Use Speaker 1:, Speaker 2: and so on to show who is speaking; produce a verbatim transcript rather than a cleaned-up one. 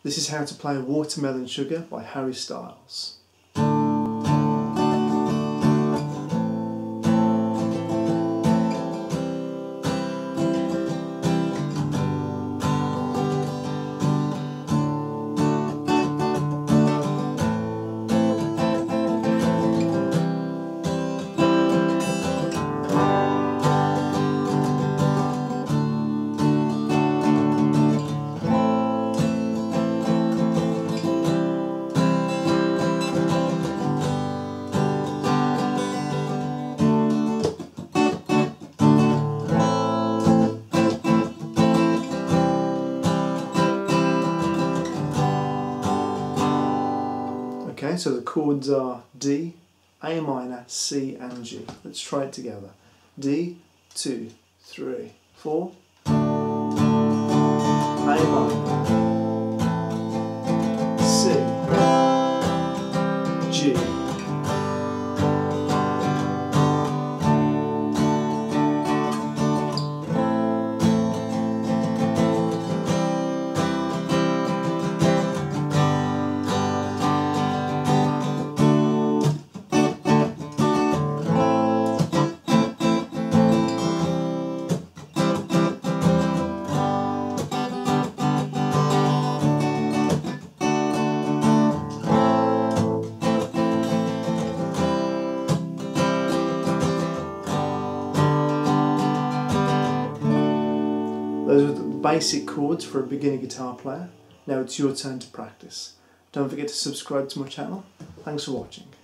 Speaker 1: This is how to play Water Melon Sugar by Harry Styles. Okay, so the chords are D, A minor, C and G. Let's try it together. D, two, three, four. A minor, C, G. Those are the basic chords for a beginner guitar player. Now it's your turn to practice. Don't forget to subscribe to my channel. Thanks for watching.